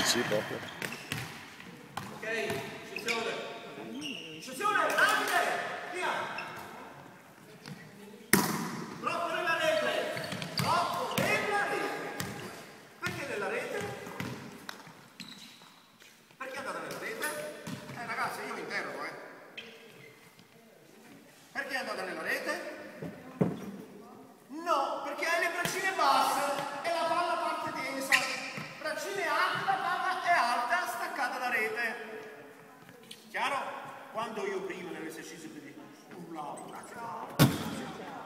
dici proprio. Ok, scissione. Scissione, rapide, via. Troppo nella rete. Troppo nella rete. Perché nella rete? Perché è andata nella rete? Ragazzi, io mi interrogo, Perché è andata nella rete? No, perché hai le braccine basse e la palla parte tensa. Braccine alte, la palla è alta, staccata da rete. Chiaro? Quando io prima nell'esercizio di un lato,